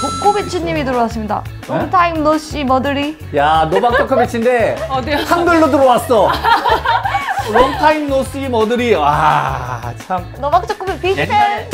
조코비치님이 들어왔습니다. 롱타임 노씨 머들이. 야, 노박 조코비치인데 한글로 들어왔어. 롱타임 노씨 머들이. 와, 참. 노박 조코비 비슷해.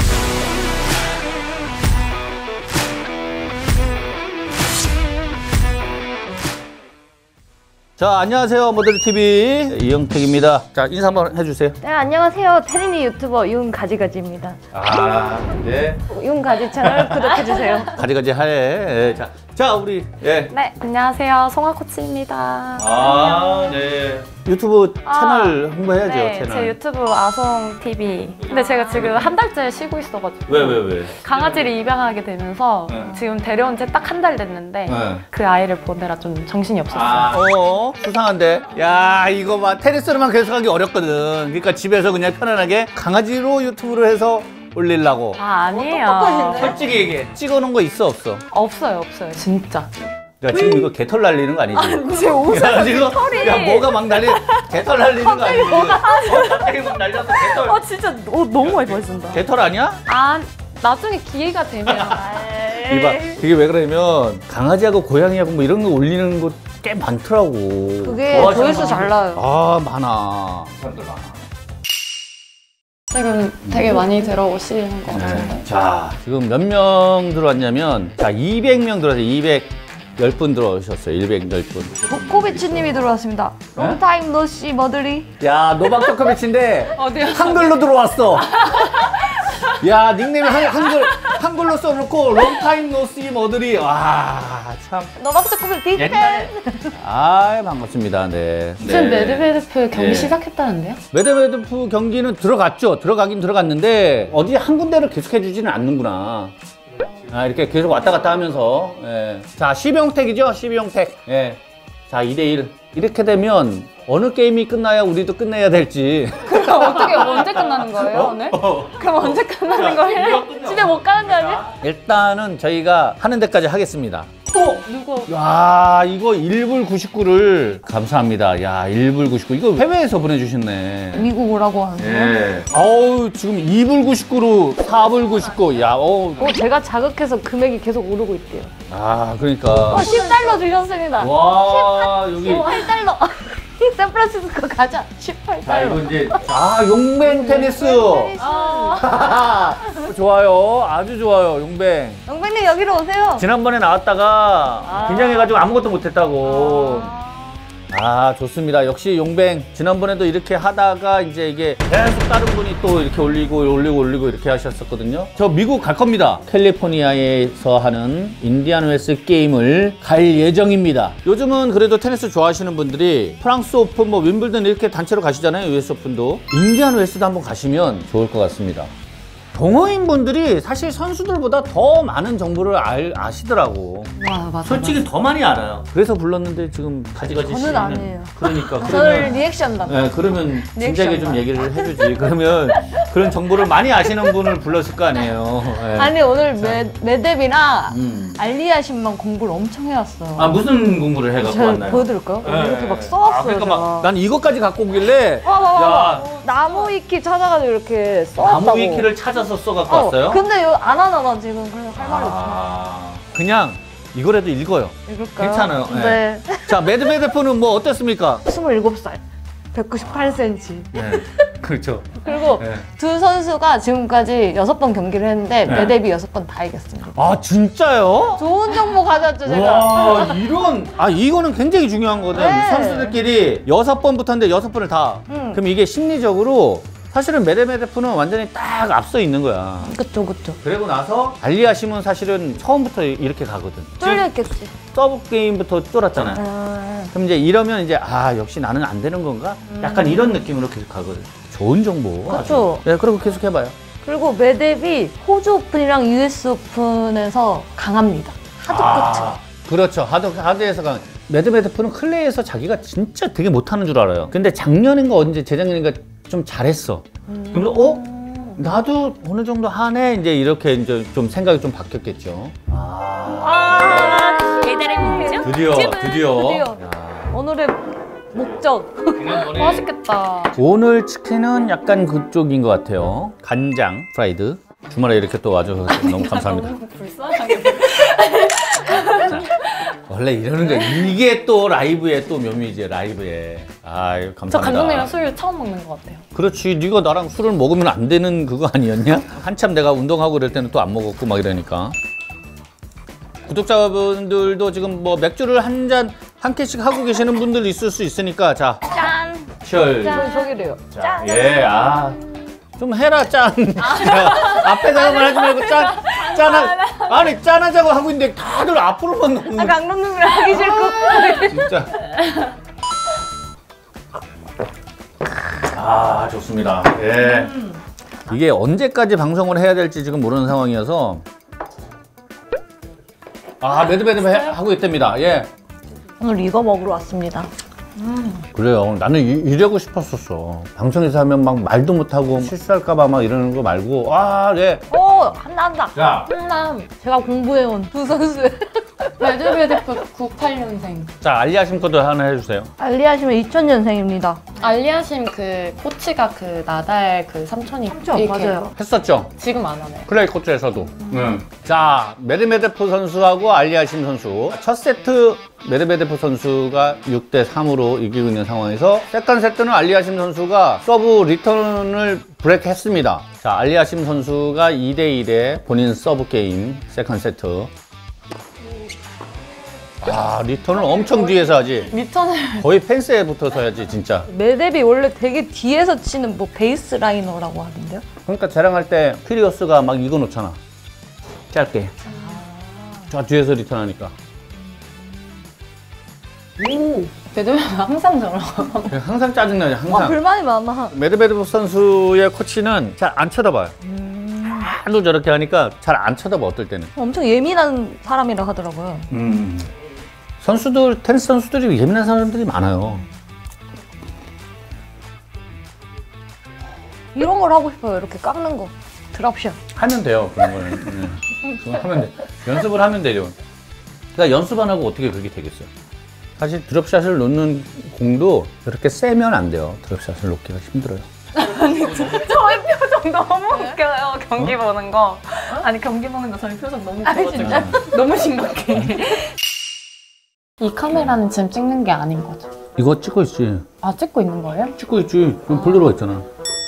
자, 안녕하세요. 모델TV 이영택입니다. 자, 인사 한번 해주세요. 네, 안녕하세요. 테리미 유튜버 윤가지가지입니다. 아, 네. 윤가지 채널 구독해주세요. 가지가지 하에. 예, 자, 우리. 예. 네, 안녕하세요. 송아코치입니다. 아, 네. 유튜브 채널 홍보해야죠, 네, 채널. 제 유튜브 아송TV. 근데 제가 지금 한 달째 쉬고 있어가지고. 왜? 강아지를 입양하게 되면서 지금 데려온 지 딱 한 달 됐는데 그 아이를 보느라 좀 정신이 없었어요. 수상한데? 야, 이거 봐. 테니스로만 계속하기 어렵거든. 그러니까 집에서 그냥 편안하게 강아지로 유튜브를 해서 올리려고. 아니에요. 솔직히 얘기해. 찍어놓은 거 있어, 없어? 없어요. 진짜. 야, 지금 이거 개털 날리는 거 아니지? 제 옷에 지금 털이. 야, 뭐가 막 개털 날리는 거 아니지? 갑자기 막 날려서 개털. 진짜 옷 너무 많이 보여준다. 개털 아니야? 나중에 기회가 되면. 이봐, 이게 왜 그러냐면 강아지하고 고양이하고 뭐 이런 거 올리는 거 꽤 많더라고. 그게 조회수 잘 나와요. 아, 많아. 사람들 많아. 지금 되게 많이 들어오시는 것 같은데. 자, 지금 몇 명 들어왔냐면, 자, 200명 들어왔어요. 210분 들어오셨어요. 210분. 조코비치님이 들어왔습니다. 롱타임 노씨 머들이. 야, 노박 조코비치인데 어디요? 한글로 들어왔어. 야, 닉네임이 한글로 써놓고 롱타임 노씨 머들이. 와, 참. 노박 조코비 비슷해. 아, 반갑습니다. 네. 무슨 메드베데프 경기 시작했다는데요? 메드베데프 경기는 들어갔죠. 들어가긴 들어갔는데 어디 한 군데를 계속 해주지는 않는구나. 아, 이렇게 계속 왔다 갔다 하면서. 예. 자, 12용택이죠? 12용택. 예. 자, 2대1. 이렇게 되면 어느 게임이 끝나야 우리도 끝내야 될지. 그럼 언제 끝나는 거예요, 오늘? 그럼 언제 끝나는 거예요? 집에 못 가는 거 아니야? 일단은 저희가 하는 데까지 하겠습니다. 누구? 야, 이거 1불 99를 감사합니다. 야, 1불 99. 이거 해외에서 보내주셨네. 미국 오라고 하는데요. 예. 어우, 지금 2불 99로 4불 99. 야, 제가 자극해서 금액이 계속 오르고 있대요. 아, 그러니까. 10달러 주셨습니다. 와, 여기. 18달러. 샌프란시스코 가자. 자, 이거 18달러. 이제. 아, 용뱅 테니스. 좋아요. 아주 좋아요, 용뱅. 영백님 여기로 오세요. 지난번에 나왔다가 긴장해가지고 아무것도 못했다고. 아, 좋습니다. 역시 용뱅. 지난번에도 이렇게 하다가 이제 이게 계속 다른 분이 또 이렇게 올리고 이렇게 하셨었거든요. 저 미국 갈 겁니다. 캘리포니아에서 하는 인디안 웰스 게임을 갈 예정입니다. 요즘은 그래도 테니스 좋아하시는 분들이 프랑스 오픈, 뭐 윈블든 이렇게 단체로 가시잖아요. US 오픈도. 인디안 웰스도 한번 가시면 좋을 것 같습니다. 동호인 분들이 사실 선수들보다 더 많은 정보를 아시더라고. 맞아. 솔직히 더 많이 알아요. 그래서 불렀는데 지금 가지가지 저는 아니에요. 그러니까 저를 리액션 담당. 네, 그러면 진작에 좀 얘기를 해주지. 그러면 그런 정보를 많이 아시는 분을 불렀을 거 아니에요. 네. 아니 오늘 메뎁이랑 알리아심만 공부를 엄청 해왔어요. 아, 무슨 공부를 해갖고 제가 왔나요? 보여드릴까요? 네. 이렇게 막 써왔어요. 그러니까 제가. 막 난 이것까지 갖고 오길래 야, 나무 위키 찾아가지고 이렇게 써왔다고. 나무 위키를 찾아서 써갖고 왔어요? 근데 안 하나 나 지금 그래서 할 말이 없어. 그냥 이거라도 읽어요. 읽을까요? 괜찮아요. 네. 자, 메드베데프는 뭐 어땠습니까? 27살, 198cm. 네. 그렇죠. 그리고 네. 두 선수가 지금까지 6번 경기를 했는데 네. 메뎁이 6번 다 이겼습니다. 아, 진짜요? 좋은 정보 가졌죠, 제가. 와, 이거는 굉장히 중요한 거든. 네. 선수들끼리 6번부터인데 6번을 다. 그럼 이게 심리적으로 사실은 메드베데프는 완전히 딱 앞서 있는 거야. 그쵸. 그리고 나서 알리아심은 사실은 처음부터 이렇게 가거든. 쫄렸겠지. 서브 게임부터 쫄았잖아요. 그럼 이제 이러면 이제 역시 나는 안 되는 건가? 약간 이런 느낌으로 계속 가거든. 좋은 정보. 그쵸. 네, 그리고 계속 해봐요. 그리고 메뎁이 호주 오픈이랑 US 오픈에서 강합니다. 하드 코트. 그렇죠. 하드에서 메드베데프는 클레이에서 자기가 진짜 되게 못하는 줄 알아요. 근데 작년인가 재작년인가 좀 잘했어. 그러면서 나도 어느 정도 하네. 이제 이렇게 이제 좀 생각이 좀 바뀌었겠죠. 배달의 민족? 드디어. 오늘의 목적. 맛있겠다. 오늘 치킨은 약간 그쪽인 것 같아요. 간장 프라이드. 주말에 이렇게 또 와줘서 너무 감사합니다. 너무 불쌍하게. 원래 이러는 거야. 이게 또 라이브의 또 묘미지, 라이브에. 아유, 감사합니다. 저 감독님이랑 술 처음 먹는 것 같아요. 그렇지. 네가 나랑 술을 먹으면 안 되는 그거 아니었냐? 한참 내가 운동하고 그럴 때는 또 안 먹었고 막 이러니까. 구독자분들도 지금 뭐 맥주를 한 캔씩 하고 계시는 분들 있을 수 있으니까 자. 짠! 셜. 저기래요. 자, 예, 좀 해라, 짠. 앞에서만 하지 말고 아니, 짠하자고 하고 있는데 다들 앞으로만 너무. 강동님이랑 하기 싫고. 진짜. 좋습니다. 예. 이게 언제까지 방송을 해야 될지 지금 모르는 상황이어서. 매드베드 하고 있답니다. 예. 오늘 이거 먹으러 왔습니다. 그래요. 나는 이러고 싶었었어. 방송에서 하면 막 말도 못하고 실수할까봐 막 이러는 거 말고. 네. 오, 한다. 자, 한남 제가 공부해온 두 선수의. 레드벨벳프 98년생. 자, 알리아심 코드 하나 해주세요. 알리아시면 2000년생입니다. 알리아심 그 코치가 그 나달 그 삼촌이 이렇게 맞아요. 했었죠? 지금 안 하네요. 클레이 코트에서도. 자, 메드베데프 선수하고 알리아심 선수. 첫 세트 메드베데프 선수가 6대3으로 이기고 있는 상황에서 세컨 세트는 알리아심 선수가 서브 리턴을 브레이크했습니다. 자, 알리아심 선수가 2대1의 본인 서브 게임 세컨 세트. 리턴을 엄청 뒤에서 하지. 리턴을 거의 펜스에 붙어서 해야지, 진짜. 메데비 원래 되게 뒤에서 치는 뭐 베이스 라이너라고 하던데요? 그러니까 자랑할 때 퀴리어스가 막 이거 놓잖아. 짧게. 저 뒤에서 리턴하니까. 레드벨벳 항상 저러. 항상 짜증나죠, 항상. 불만이 많아. 메드베데프 선수의 코치는 잘 안 쳐다봐요. 하도 저렇게 하니까 잘 안 쳐다봐, 어떨 때는. 엄청 예민한 사람이라 하더라고요. 테니스 선수들이 예민한 사람들이 많아요. 이런 걸 하고 싶어요. 이렇게 깎는 거. 드랍샷. 하면 돼요, 그런 거는. 그건 하면 돼. 연습을 하면 되죠. 그러니까 연습 안 하고 어떻게 그렇게 되겠어요? 사실 드롭샷을 놓는 공도 그렇게 세면 안 돼요. 드롭샷을 놓기가 힘들어요. 아니 저희 표정 너무 웃겨요. 경기 보는 거. 아니 경기 보는 거 저희 표정 너무 웃겨가지고 너무 심각해. 이 카메라는 지금 찍는 게 아닌 거죠? 이거 찍고 있지. 찍고 있는 거예요? 찍고 있지. 불 들어가 있잖아.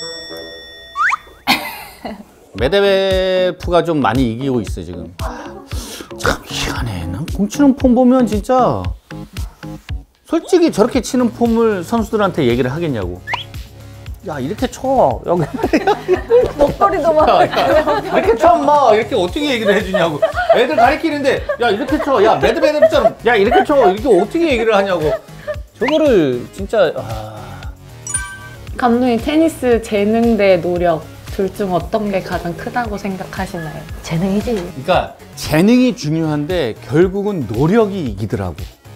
메드베프가 좀 많이 이기고 있어 지금. 참 희한해. 난 공 치는 폼 보면 진짜 솔직히 저렇게 치는 폼을 선수들한테 얘기를 하겠냐고. 야, 이렇게 쳐. 여기. 목소리도 막. 이렇게 쳐, 막. 이렇게 어떻게 얘기를 해주냐고. 애들 가르치는데, 야, 이렇게 쳐. 야, 매드베데프처럼. 야, 이렇게 쳐. 이렇게 어떻게 얘기를 하냐고. 저거를 진짜. 감독님 테니스 재능 대 노력 둘 중 어떤 게 가장 크다고 생각하시나요? 재능이지. 그러니까 재능이 중요한데 결국은 노력이 이기더라고.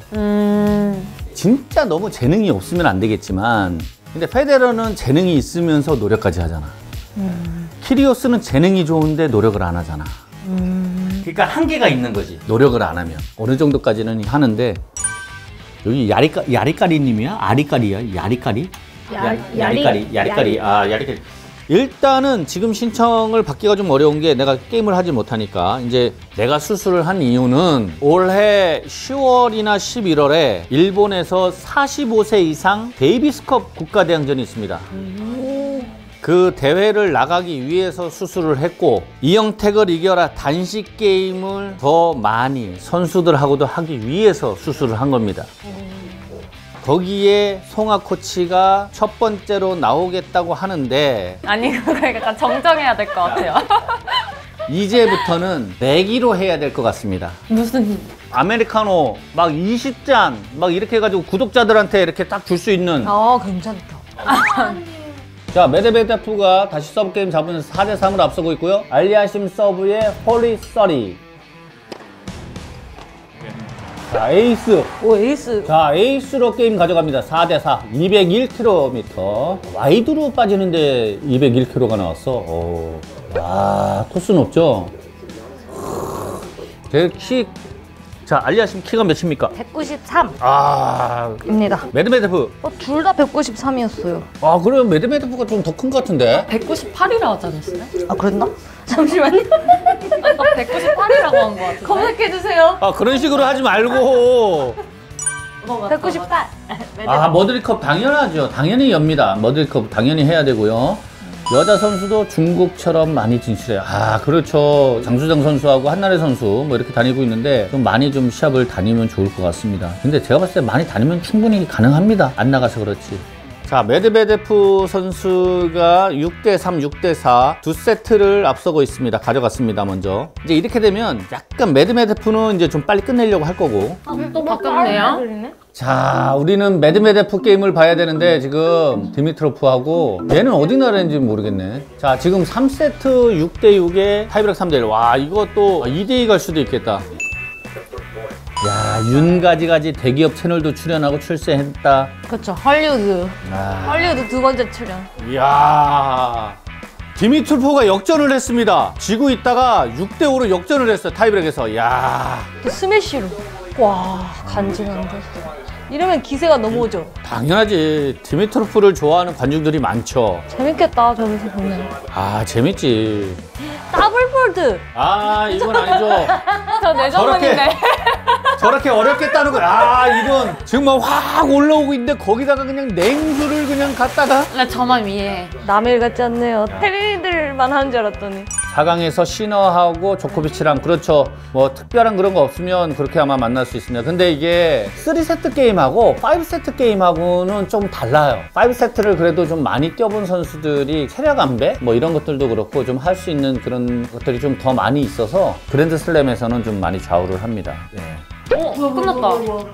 진짜 너무 재능이 없으면 안 되겠지만 근데 페데러는 재능이 있으면서 노력까지 하잖아. 키리오스는 재능이 좋은데 노력을 안 하잖아. 그러니까 한계가 있는 거지. 노력을 안 하면 어느 정도까지는 하는데 여기 야리까리님이야? 아리까리야? 야리까리? 야리까리. 야리까리. 일단은 지금 신청을 받기가 좀 어려운 게 내가 게임을 하지 못하니까 이제 내가 수술을 한 이유는 올해 10월이나 11월에 일본에서 45세 이상 데이비스컵 국가대항전이 있습니다. 그 대회를 나가기 위해서 수술을 했고 이영택을 이겨라 단식 게임을 더 많이 선수들하고도 하기 위해서 수술을 한 겁니다. 거기에 송아 코치가 첫 번째로 나오겠다고 하는데 아니 그거 약간 정정해야 될 것 같아요. 이제부터는 내기로 해야 될 것 같습니다. 무슨 아메리카노 막 20잔 막 이렇게 해가지고 구독자들한테 이렇게 딱 줄 수 있는. 괜찮다. 자, 메드베데프가 다시 서브 게임 잡으면서 4대3으로 앞서고 있고요. 알리아심 서브의 홀리 써리. 자, 에이스. 오, 에이스. 자, 에이스로 게임 가져갑니다. 4대4. 201km. 와이드로 빠지는데 201km가 나왔어. 와, 토스 높죠? 제 키 자, 알리아심 키가 몇입니까? 193입니다. 아, 메드베데프. 둘 다 193이었어요. 아, 그러면 메드베데프가 좀 더 큰 것 같은데? 198이라 하지 않았어요? 아, 그랬나? 잠시만요. 아까 198이라고 한 거 같은데. 검색해주세요. 아, 그런 식으로 하지 말고. 198. 아, 머드리컵 당연하죠. 당연히 엽니다. 머드리컵 당연히 해야 되고요. 여자 선수도 중국처럼 많이 진출해요. 아, 그렇죠. 장수정 선수하고 한나래 선수 뭐 이렇게 다니고 있는데 좀 많이 좀 시합을 다니면 좋을 것 같습니다. 근데 제가 봤을 때 많이 다니면 충분히 가능합니다. 안 나가서 그렇지. 자, 메드베데프 선수가 6대3, 6대4 두 세트를 앞서고 있습니다. 가져갔습니다, 먼저. 이제 이렇게 되면 약간 메드베데프는 이제 좀 빨리 끝내려고 할 거고. 또 바뀌었네요. 자, 우리는 메드베데프 게임을 봐야 되는데 지금 디미트로프하고 얘는 어디 나라인지 모르겠네. 자, 지금 3세트 6대6에 타이브렉 3대1. 와, 이것도 2대2 갈 수도 있겠다. 야, 윤가지가지 대기업 채널도 출연하고 출세했다. 그렇죠. 헐리우드. 아. 헐리우드 두 번째 출연. 이야, 디미트로프가 역전을 했습니다. 지고 있다가 6대5로 역전을 했어요. 타이브렉에서. 이야, 또 스매시로. 와, 간지난데. 이러면 기세가 넘어오죠. 당연하지. 디미트로프를 좋아하는 관중들이 많죠. 재밌겠다, 저기서 보면. 아, 재밌지. 더블폴드. 아, 이건 아니죠. 저 내전문인데. 저렇게 어렵겠다는 거야. 아, 이건 지금 막 확 올라오고 있는데 거기다가 그냥 냉수를 그냥 갖다가. 나 저만 위에. 남일 같지 않네요. 테린이들만 하는 줄 알았더니. 4강에서 시너하고 조코비치랑, 그렇죠. 뭐 특별한 그런 거 없으면 그렇게 아마 만날 수 있습니다. 근데 이게 3세트 게임하고 5세트 게임하고는 좀 달라요. 5세트를 그래도 좀 많이 뛰어본 선수들이 체력 안배 뭐 이런 것들도 그렇고 좀 할 수 있는 그런 것들이 좀 더 많이 있어서 그랜드 슬램에서는 좀 많이 좌우를 합니다. 네. 끝났다.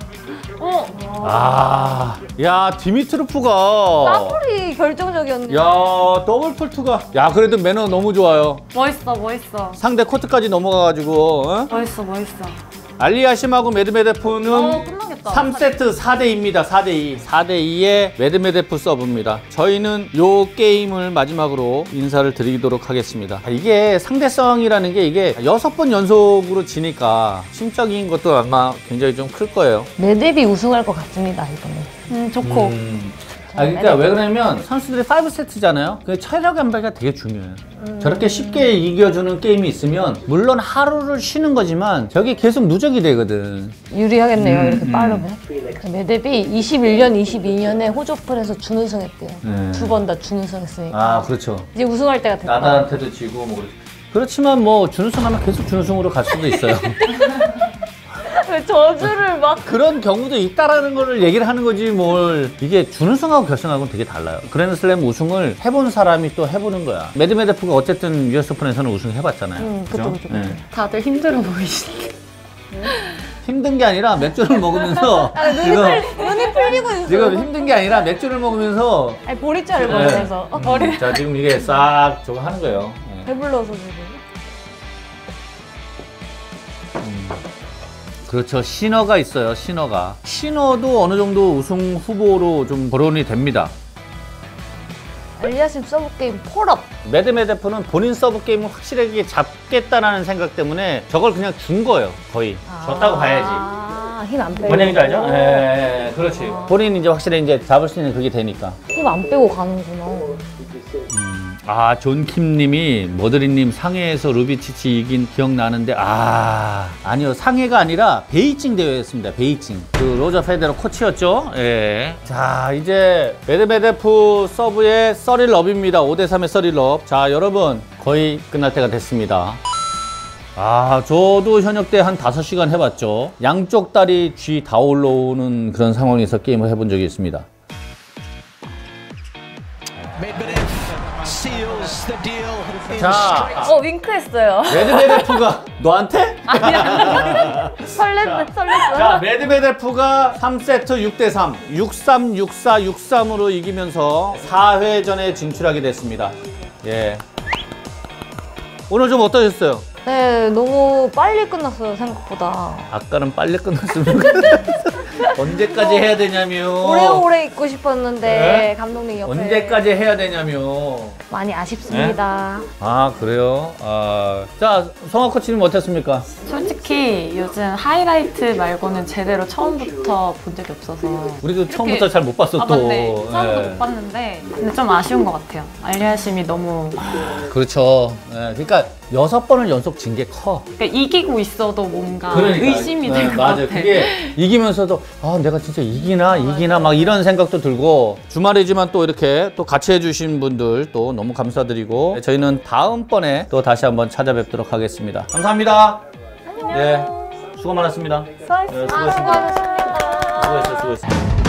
아, 야, 디미트로프가. 더블이 결정적이었네. 야, 더블 폴트가. 야, 그래도 매너 너무 좋아요. 멋있어, 멋있어. 상대 코트까지 넘어가가지고. 어? 멋있어, 멋있어. 알리아심하고 메드베데프는 끝나겠다. 3세트 4대2입니다. 4대2. 4대2의 메드베데프 서브입니다. 저희는 요 게임을 마지막으로 인사를 드리도록 하겠습니다. 이게 상대성이라는 게 이게 6번 연속으로 지니까 심적인 것도 아마 굉장히 좀 클 거예요. 메데비 우승할 것 같습니다, 이번에. 좋고. 아, 그러니까 왜 그러냐면 선수들이 5세트잖아요. 그 체력 안배가 되게 중요해요. 저렇게 쉽게 이겨주는 게임이 있으면 물론 하루를 쉬는 거지만 저게 계속 누적이 되거든. 유리하겠네요, 이렇게 빠르면. 메데비 21년, 22년에 호조풀에서 준우승했대요. 네. 두 번 다 준우승했으니까. 아, 그렇죠. 이제 우승할 때가 됐다. 나다한테도 지고 뭐 그렇지만 뭐 준우승하면 계속 준우승으로 갈 수도 있어요. 왜 저주를 막. 그런 경우도 있다라는 거를 얘기를 하는 거지 뭘. 이게 준우승하고 결승하고는 되게 달라요. 그랜드슬램 우승을 해본 사람이 또 해보는 거야. 메드베데프가 어쨌든 US 오픈에서는 우승해봤잖아요. 그쵸. 네. 다들 힘들어 보이시네. 힘든 게 아니라 맥주를 먹으면서 지금 눈이 풀리고 있어. 지금 힘든 게 아니라 맥주를 먹으면서 아니, 보리차를 먹으면서. 자, 지금 이게 싹 저거 하는 거예요. 네. 배불러서 지금. 그렇죠. 신어가 있어요. 신어가. 신어도 어느 정도 우승 후보로 좀 거론이 됩니다. 알리아심 서브게임 폴업. 메드베데프는 본인 서브 게임을 확실하게 잡겠다라는 생각 때문에 저걸 그냥 준 거예요. 거의. 줬다고 봐야지. 힘 안 빼고. 뭔 얘기인지 알죠? 예, 그렇지. 본인이 이제 확실히 이제 잡을 수 있는 그게 되니까. 힘 안 빼고 가는구나. 아, 존킴님이 머드리님 상해에서 루비치치 이긴 기억나는데, 아니요, 상해가 아니라 베이징 대회였습니다. 베이징. 그 로저 페데러 코치였죠. 예. 자, 이제 메드베데프 서브의 서릴럽입니다. 5대3의 서릴럽. 자, 여러분 거의 끝날 때가 됐습니다. 아, 저도 현역 때 한 5시간 해봤죠. 양쪽 다리 쥐 다 올라오는 그런 상황에서 게임을 해본 적이 있습니다. 자, 윙크했어요. 메드베데프가 너한테? 설렜어. 자, 메드베데프가 3세트 6대3, 6-3, 6-4, 6-3으로 이기면서 4회전에 진출하게 됐습니다. 예. 오늘 좀 어떠셨어요? 네, 너무 빨리 끝났어요, 생각보다. 아까는 빨리 끝났으면 언제까지 해야 되냐며. 오래오래 있고 싶었는데 네? 감독님 옆에 언제까지 해야 되냐며. 많이 아쉽습니다. 아, 그래요? 자, 성화 코치님 어땠습니까? 솔직히 요즘 하이라이트 말고는 제대로 처음부터 본 적이 없어서 우리도 처음부터 잘 못 봤어, 또. 맞네. 처음부터 예. 못 봤는데 근데 좀 아쉬운 것 같아요. 알리아심이 너무 그렇죠. 예, 그러니까 6번을 연속 진 게 커. 그러니까 이기고 있어도 뭔가 그러니까. 의심이 될 것 맞아요. 같아. 그게 이기면서도 내가 진짜 이기나 막 이런 생각도 들고 주말이지만 또 이렇게 또 같이 해주신 분들 또 너무 감사드리고 저희는 다음번에 또 다시 한번 찾아뵙도록 하겠습니다. 감사합니다. 네, 수고 많았습니다. 수고하셨습니다. 수고했습니다. 수고했어.